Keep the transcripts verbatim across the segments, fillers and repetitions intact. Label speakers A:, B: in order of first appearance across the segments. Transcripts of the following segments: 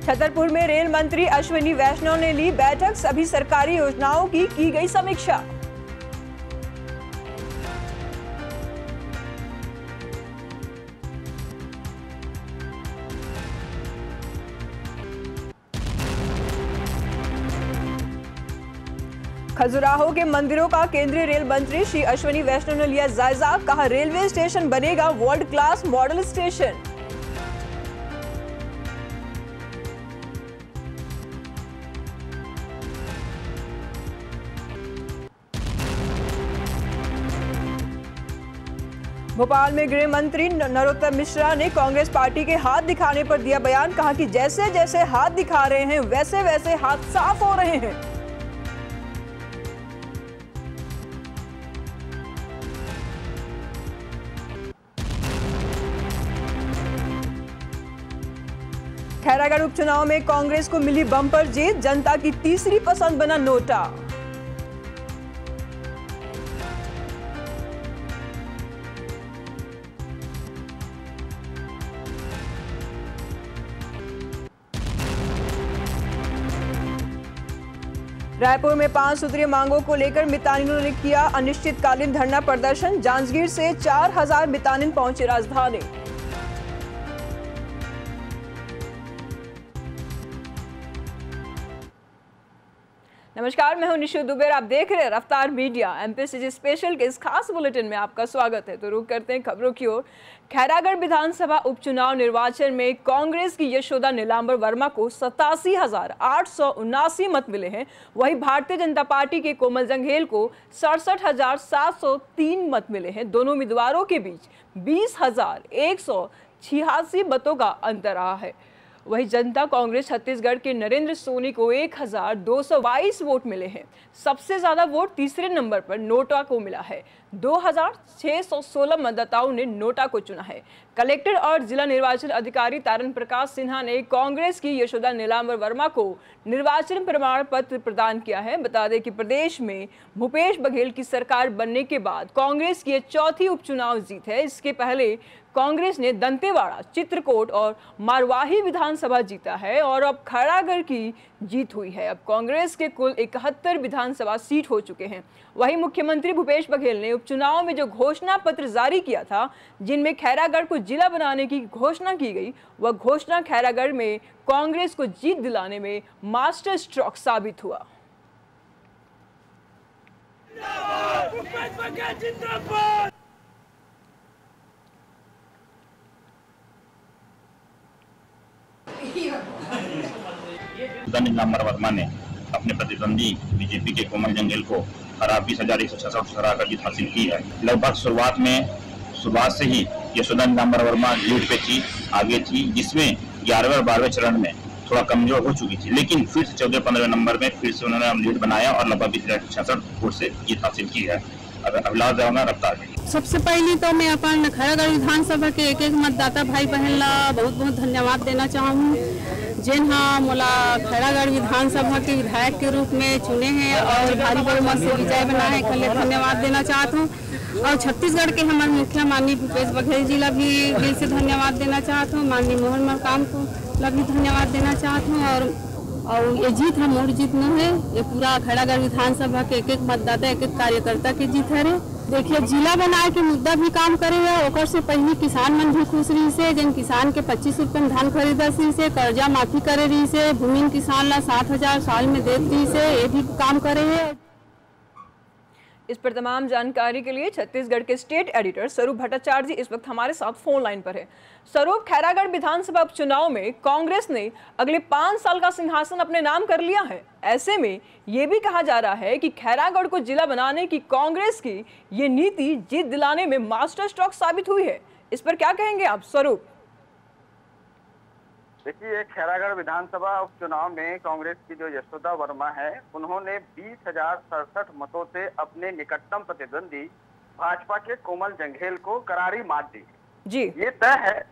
A: छतरपुर में रेल मंत्री अश्विनी वैष्णव ने ली बैठक, सभी सरकारी योजनाओं की की गई समीक्षा। खजुराहो के मंदिरों का केंद्रीय रेल मंत्री श्री अश्विनी वैष्णव ने लिया जायजा, कहा रेलवे स्टेशन बनेगा world class model station. Bhopal में गृह मंत्री नरोत्तम मिश्रा ने कांग्रेस पार्टी के हाथ दिखाने पर दिया बयान, कहा कि जैसे जैसे हाथ दिखा रहे हैं वैसे वैसे हाथ साफ हो रहे हैं। खैरागढ़ उपचुनाव में कांग्रेस को मिली बम्पर जीत, जनता की तीसरी पसंद बना नोटा। रायपुर में पांच सूत्रीय मांगों को लेकर मितानिनों ने किया अनिश्चितकालीन धरना प्रदर्शन, जांजगीर से चार हजार मितानिन पहुंचे राजधानी। नमस्कार, मैं हूं निशु दुबे, आप देख रहे हैं रफ्तार मीडिया। एमपीसीजी स्पेशल के इस खास बुलेटिन में आपका स्वागत है। तो रुक करते हैं खबरों की ओर। खैरागढ़ विधानसभा उपचुनाव निर्वाचन में कांग्रेस की यशोदा नीलांबर वर्मा को सतासी हजार आठ सौ उनासी मत मिले हैं। वहीं भारतीय जनता पार्टी के कोमल जंघेल को सड़सठ हजार सात सौ तीन मत मिले हैं। दोनों उम्मीदवारों के बीच बीस हजार एक सौ छियासी मतों का अंतर रहा है। वहीं जनता कांग्रेस छत्तीसगढ़ के नरेंद्र सोनी को एक हजार दो सौ बाईस वोट मिले हैं। सबसे ज्यादा वोट तीसरे नंबर पर नोटा को मिला है। दो हजार छह सौ सोलह मतदाताओं ने नोटा को चुना है। कलेक्टर और जिला निर्वाचन अधिकारी तारण प्रकाश सिन्हा ने कांग्रेस की यशोदा नीलांबर वर्मा को निर्वाचन प्रमाण पत्र प्रदान किया है। बता दें कि प्रदेश में भूपेश बघेल की सरकार बनने के बाद कांग्रेस की चौथी उपचुनाव जीत है। इसके पहले कांग्रेस ने दंतेवाड़ा, चित्रकोट और मारवाही विधानसभा जीता है और अब खैरागढ़ की जीत हुई है। अब कांग्रेस के कुल इकहत्तर विधानसभा सीट हो चुके हैं। वहीं मुख्यमंत्री भूपेश बघेल ने उपचुनाव में जो घोषणा पत्र जारी किया था, जिनमें खैरागढ़ को जिला बनाने की घोषणा की गई, वह घोषणा खैरागढ़ में कांग्रेस को जीत दिलाने में मास्टर स्ट्रोक साबित हुआ।
B: नीलांबर वर्मा ने अपने प्रतिद्वंदी बीजेपी के कोमल जंघेल को हरा बीस हजार एक सौ छसठ हराकर जीत हासिल की है। लगभग शुरुआत में शुरुआत से ही यशोदा नीलांबर वर्मा लीड पे थी, आगे थी, जिसमें ग्यारहवें और बारहवें चरण में थोड़ा कमजोर हो चुकी थी, लेकिन फिर से चौदह पंद्रह नंबर में फिर से उन्होंने लीड बनाया और लगभग बीस हजार छसठ वोट से जीत हासिल की है। अभिलाष जाऊंगा रफ्तार में।
C: सबसे पहले तो मैं अपन खैरागढ़ विधानसभा के एक एक मतदाता भाई बहन ला बहुत बहुत धन्यवाद देना चाहूँ, जिन हाँ मोला खैरागढ़ विधानसभा के विधायक के रूप में चुने हैं और भारी बहुमत से विजय बना है, इसलिए धन्यवाद देना चाहता हूँ। और छत्तीसगढ़ के हमारे मुखिया माननीय भूपेश बघेल जी ला भी दिल से धन्यवाद देना चाहता हूँ, माननीय मोहन मरकाम को ला भी धन्यवाद देना चाहता हूँ। और और ये जीत है मोर जीत न है, ये पूरा खैरागढ़ विधानसभा के एक एक मतदाता एक एक कार्यकर्ता की जीत है। देखिए, जिला बनाए के मुद्दा भी काम करे है, ओकर से पहले किसान मन भी खुश रही से, जिन किसान के पच्चीस रुपये में धान खरीदा रही से, कर्जा माफी करे रही से, भूमि किसान ला सात हजार साल में देती रही से, ये भी काम करे है।
A: इस पर तमाम जानकारी के लिए छत्तीसगढ़ के स्टेट एडिटर स्वरूप भट्टाचार्य जी इस वक्त हमारे साथ फोन लाइन पर है। स्वरूप, खैरागढ़ विधानसभा उपचुनाव में कांग्रेस ने अगले पांच साल का सिंहासन अपने नाम कर लिया है। ऐसे में ये भी कहा जा रहा है कि खैरागढ़ को जिला बनाने की कांग्रेस की ये नीति जीत दिलाने में मास्टर स्ट्रोक साबित हुई है। इस पर क्या कहेंगे आप स्वरूप?
D: देखिए, खैरागढ़ विधानसभा उपचुनाव में कांग्रेस की जो यशोदा वर्मा है, उन्होंने बीस हजार सड़सठ मतों से अपने निकटतम प्रतिद्वंदी भाजपा के कोमल जंघेल को करारी मात दी।
A: जी,
D: ये तय है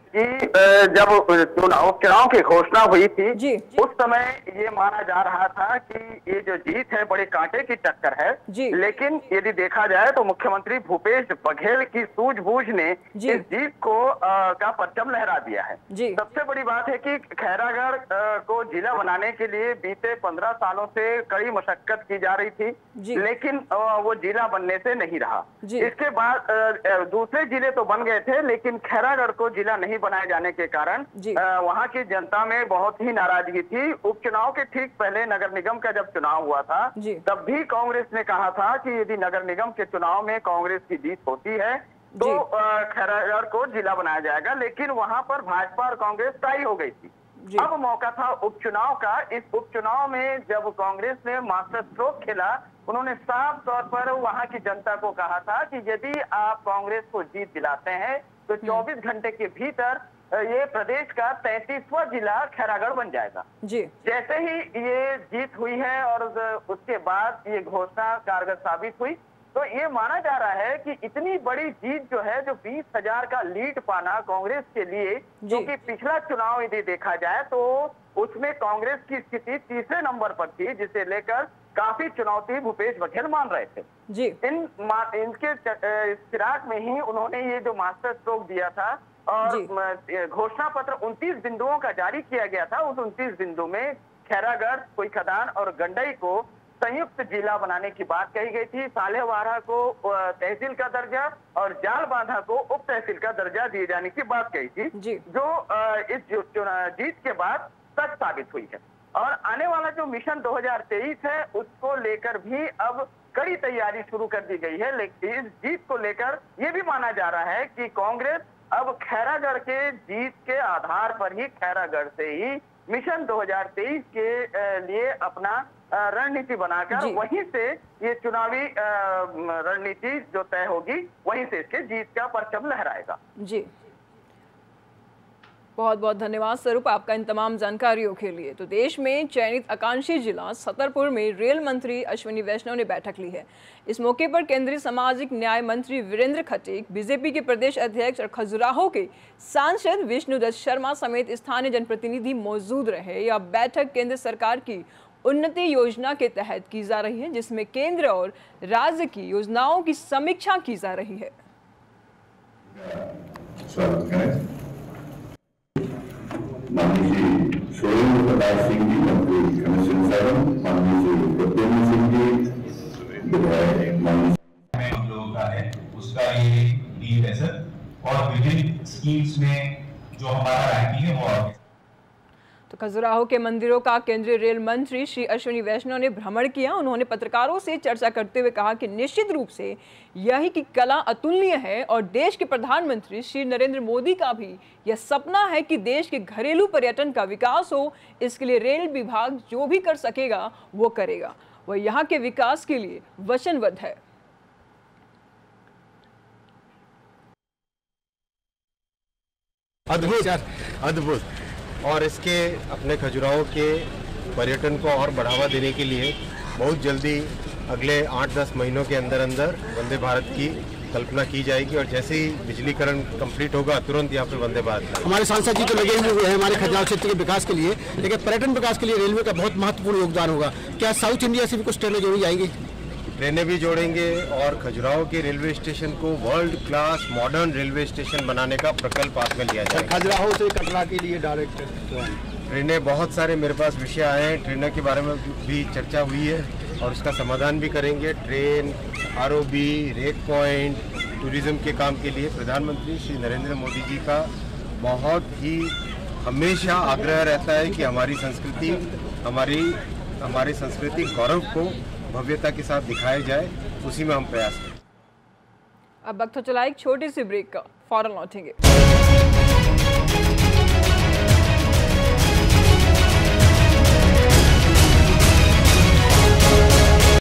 D: कि जब चुनाव चुनाव की घोषणा हुई थी
A: जी, जी।
D: उस समय ये माना जा रहा था कि ये जो जीत है बड़े कांटे की टक्कर है
A: जी।
D: लेकिन यदि देखा जाए तो मुख्यमंत्री भूपेश बघेल की सूझबूझ ने
A: जी।
D: इस जीत को आ, का परचम लहरा दिया है।
A: जी।
D: सबसे बड़ी बात है कि खैरागढ़ को जिला बनाने के लिए बीते पंद्रह सालों से कड़ी मशक्कत की जा रही थी
A: जी।
D: लेकिन आ, वो जिला बनने से नहीं रहा।
A: जी।
D: इसके बाद आ, दूसरे जिले तो बन गए थे लेकिन खैरागढ़ को जिला नहीं बनाए जाने के कारण वहां की जनता में बहुत ही नाराजगी थी। उपचुनाव के ठीक पहले नगर निगम का जब चुनाव हुआ था तब भी कांग्रेस ने कहा था कि यदि नगर निगम के चुनाव में कांग्रेस की जीत होती है तो खैरागढ़ को जिला बनाया जाएगा, लेकिन वहां पर भाजपा और कांग्रेस टाई हो गई थी। अब मौका था उपचुनाव का। इस उपचुनाव में जब कांग्रेस ने मास्टर स्ट्रोक खेला, उन्होंने साफ तौर पर वहां की जनता को कहा था कि यदि आप कांग्रेस को जीत दिलाते हैं तो चौबीस घंटे के भीतर ये प्रदेश का तैंतीसवां जिला खैरागढ़ बन जाएगा। जी। जैसे ही ये जीत हुई है और उसके बाद ये घोषणा कारगर साबित हुई तो ये माना जा रहा है कि इतनी बड़ी जीत जो है, जो बीस हजार का लीड पाना कांग्रेस के लिए, क्योंकि पिछला चुनाव यदि देखा जाए तो उसमें कांग्रेस की स्थिति तीसरे नंबर पर थी, जिसे लेकर काफी चुनौती भूपेश बघेल मान रहे थे। जी। इन इनके फिराक में ही उन्होंने ये जो मास्टर स्ट्रोक दिया था और घोषणा पत्र उनतीस बिंदुओं का जारी किया गया था। उस उनतीस बिंदु में खैरागढ़, कोई खदान और गंडई को संयुक्त जिला बनाने की बात कही गई थी। सालेवारा को तहसील का दर्जा और जाल बांधा को उप तहसील का दर्जा दिए जाने की बात कही थी, जो इस जीत के बाद सच साबित हुई है। और आने वाला जो मिशन दो हज़ार तेईस है उसको लेकर भी अब कड़ी तैयारी शुरू कर दी गई है। लेकिन इस जीत को लेकर यह भी माना जा रहा है कि कांग्रेस अब खैरागढ़ के जीत के आधार पर ही, खैरागढ़ से ही मिशन दो हज़ार तेईस के लिए अपना रणनीति बनाकर वहीं से ये चुनावी रणनीति जो तय होगी वहीं से इसके जीत का परचम लहराएगा। जी,
A: बहुत बहुत धन्यवाद स्वरूप आपका इन तमाम जानकारियों के लिए। तो देश में चयनित आकांक्षी जिला छतरपुर में रेल मंत्री अश्विनी वैष्णव ने बैठक ली है। इस मौके पर केंद्रीय सामाजिक न्याय मंत्री वीरेंद्र खटीक, बीजेपी के प्रदेश अध्यक्ष और खजुराहो के सांसद विष्णुदत्त शर्मा समेत स्थानीय जनप्रतिनिधि मौजूद रहे। यह बैठक केंद्र सरकार की उन्नति योजना के तहत की जा रही है, जिसमें केंद्र और राज्य की योजनाओं की समीक्षा की जा रही है।
E: माननीय सुरेंद्र प्रताप सिंह जी, मंत्री कमीशन सेवन, माननीय प्रद्युम्न सिंह जी विधायक, माननीय
F: हम लोगों का है उसका ये लीड है सर। और विभिन्न स्कीम्स में जो हमारा रैंकिंग है वो।
A: तो खजुराहो के मंदिरों का केंद्रीय रेल मंत्री श्री अश्विनी वैष्णव ने भ्रमण किया। उन्होंने पत्रकारों से चर्चा करते हुए कहा कि निश्चित रूप से यही की कला अतुलनीय है और देश के प्रधानमंत्री श्री नरेंद्र मोदी का भी यह सपना है कि देश के घरेलू पर्यटन का विकास हो। इसके लिए रेल विभाग जो भी कर सकेगा वो करेगा। वह यहाँ के विकास के लिए वचनबद्ध है।
G: अद्भुत अद्भुत और इसके अपने खजुराहो के पर्यटन को और बढ़ावा देने के लिए बहुत जल्दी अगले आठ दस महीनों के अंदर अंदर वंदे भारत की कल्पना की जाएगी और जैसे ही बिजलीकरण कंप्लीट होगा तुरंत यहाँ पे वंदे भारत।
H: हमारे सांसद जी तो लगे हुए हैं हमारे खजुराहो क्षेत्र के विकास के लिए, लेकिन पर्यटन विकास के लिए रेलवे का बहुत महत्वपूर्ण योगदान होगा। क्या साउथ इंडिया से भी कुछ ट्रेनें जोड़ी जाएंगी?
G: ट्रेनें भी जोड़ेंगे और खजुराहो के रेलवे स्टेशन को world class modern railway station बनाने का प्रकल्प हाथ में लिया जाएगा।
H: खजुराहो से कटरा के लिए डायरेक्ट
G: ट्रेनें, बहुत सारे मेरे पास विषय आए हैं, ट्रेनों के बारे में भी चर्चा हुई है और उसका समाधान भी करेंगे। Train, ROB, rake point, tourism के काम के लिए प्रधानमंत्री श्री नरेंद्र मोदी जी का बहुत ही हमेशा आग्रह रहता है कि हमारी संस्कृति हमारी हमारी सांस्कृतिक गौरव को भव्यता के साथ दिखाया जाए, उसी में हम प्रयास करें।
A: अब वक्त हो चला एक छोटी सी ब्रेक का, फौरन लौटेंगे।